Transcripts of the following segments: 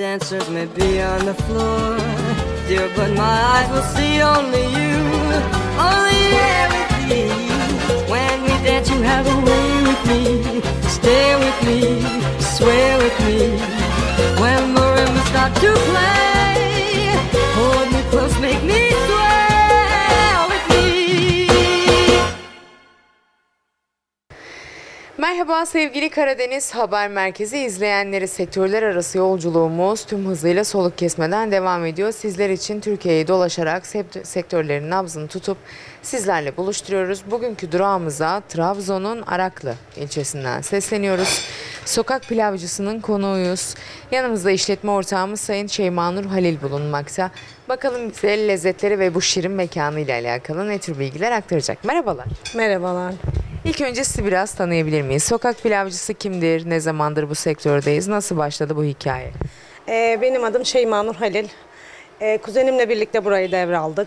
dancers may be on the floor, dear, but my eyes will see only you, only everything. When we dance, you have a way with me, stay with me, swear with me. When the rhythm start to play, hold me close, make me swear with me. Merhaba sevgili Karadeniz Haber Merkezi izleyenleri, sektörler arası yolculuğumuz tüm hızıyla soluk kesmeden devam ediyor. Sizler için Türkiye'yi dolaşarak sektörlerin nabzını tutup sizlerle buluşturuyoruz. Bugünkü durağımıza Trabzon'un Araklı ilçesinden sesleniyoruz. Sokak pilavcısının konuğuyuz. Yanımızda işletme ortağımız Sayın Şeymanur Halil bulunmakta. Bakalım bize lezzetleri ve bu şirin mekanı ile alakalı ne tür bilgiler aktaracak. Merhabalar. Merhabalar. İlk önce sizi biraz tanıyabilir miyiz? Sokak pilavcısı kimdir? Ne zamandır bu sektördeyiz? Nasıl başladı bu hikaye? Benim adım Şeymanur Halil. Kuzenimle birlikte burayı devraldık.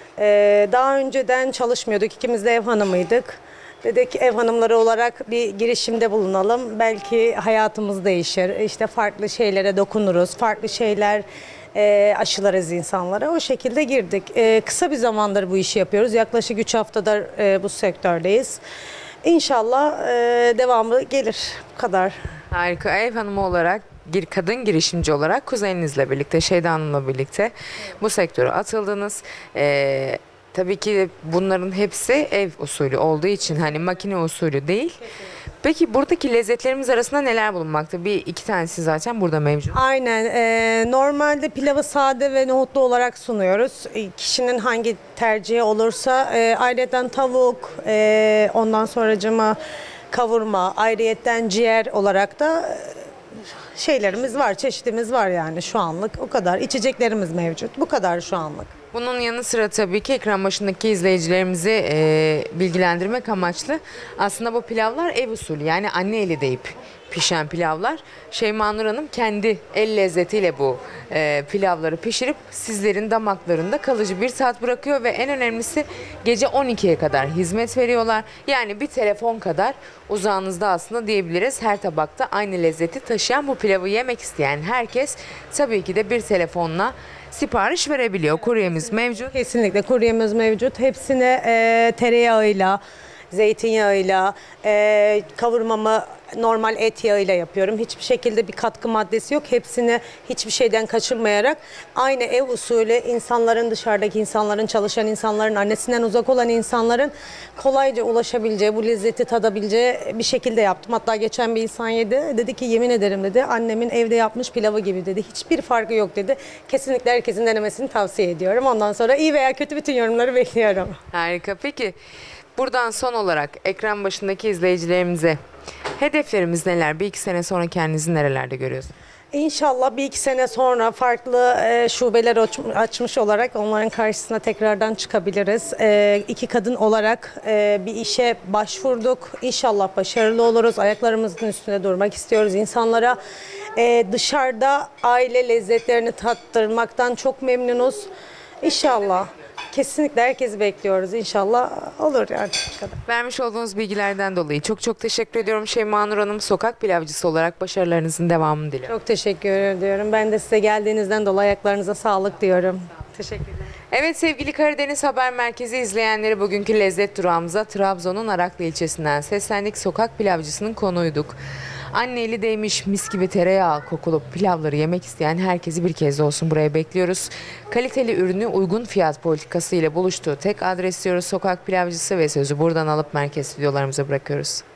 Daha önceden çalışmıyorduk. İkimiz de ev hanımıydık. Dedik ev hanımları olarak bir girişimde bulunalım. Belki hayatımız değişir. İşte farklı şeylere dokunuruz. Farklı şeyler aşılarız insanlara. O şekilde girdik. Kısa bir zamandır bu işi yapıyoruz. Yaklaşık 3 haftadır bu sektördeyiz. İnşallah devamı gelir. Bu kadar. Harika. Ev hanımı olarak, kadın girişimci olarak kuzeninizle birlikte, Şeyda Hanım'la birlikte bu sektöre atıldınız. Tabii ki bunların hepsi ev usulü olduğu için, hani makine usulü değil. Kesinlikle. Peki buradaki lezzetlerimiz arasında neler bulunmakta? Bir iki tanesi zaten burada mevcut. Aynen. Normalde pilavı sade ve nohutlu olarak sunuyoruz. Kişinin hangi tercihi olursa ayrıyeten tavuk, ondan sonracıma kavurma, ayrıyetten ciğer olarak da şeylerimiz var, çeşitimiz var yani şu anlık. O kadar. İçeceklerimiz mevcut. Bu kadar şu anlık. Bunun yanı sıra tabii ki ekran başındaki izleyicilerimizi bilgilendirmek amaçlı aslında bu pilavlar ev usulü, yani anne eli deyip pişen pilavlar. Şeymanur Hanım kendi el lezzetiyle bu pilavları pişirip sizlerin damaklarında kalıcı bir tat bırakıyor ve en önemlisi gece 12'ye kadar hizmet veriyorlar. Yani bir telefon kadar uzağınızda aslında diyebiliriz. Her tabakta aynı lezzeti taşıyan bu pilavı yemek isteyen herkes tabii ki de bir telefonla sipariş verebiliyor. Kuryemiz mevcut. Kesinlikle kuryemiz mevcut. Hepsine tereyağıyla, zeytinyağıyla, kavurmamı normal et yağıyla yapıyorum. Hiçbir şekilde bir katkı maddesi yok. Hepsini hiçbir şeyden kaçırmayarak aynı ev usulü insanların, dışarıdaki insanların, çalışan insanların, annesinden uzak olan insanların kolayca ulaşabileceği, bu lezzeti tadabileceği bir şekilde yaptım. Hatta geçen bir insan yedi. Dedi ki yemin ederim dedi, annemin evde yapmış pilavı gibi dedi. Hiçbir farkı yok dedi. Kesinlikle herkesin denemesini tavsiye ediyorum. Ondan sonra iyi veya kötü bütün yorumları bekliyorum. Harika. Peki buradan son olarak ekran başındaki izleyicilerimize hedeflerimiz neler? Bir iki sene sonra kendinizi nerelerde görüyorsunuz? İnşallah bir iki sene sonra farklı şubeler açmış olarak onların karşısına tekrardan çıkabiliriz. İki kadın olarak bir işe başvurduk. İnşallah başarılı oluruz. Ayaklarımızın üstünde durmak istiyoruz. İnsanlara dışarıda aile lezzetlerini tattırmaktan çok memnunuz. İnşallah. Kesinlikle herkesi bekliyoruz. İnşallah olur yani. Vermiş olduğunuz bilgilerden dolayı çok çok teşekkür ediyorum Şeymanur Hanım. Sokak pilavcısı olarak başarılarınızın devamını diliyorum. Çok teşekkür ediyorum. Ben de size geldiğinizden dolayı ayaklarınıza sağlık diyorum. Teşekkür ederim. Evet sevgili Karadeniz Haber Merkezi izleyenleri, bugünkü lezzet durağımıza Trabzon'un Araklı ilçesinden seslendik. Sokak pilavcısının konuğuyduk. Anne eli değmiş mis gibi tereyağı kokulu pilavları yemek isteyen herkesi bir kez de olsun buraya bekliyoruz. Kaliteli ürünü uygun fiyat politikası ile buluştuğu tek adres diyoruz Sokak Pilavcısı ve sözü buradan alıp merkez stüdyolarımıza bırakıyoruz.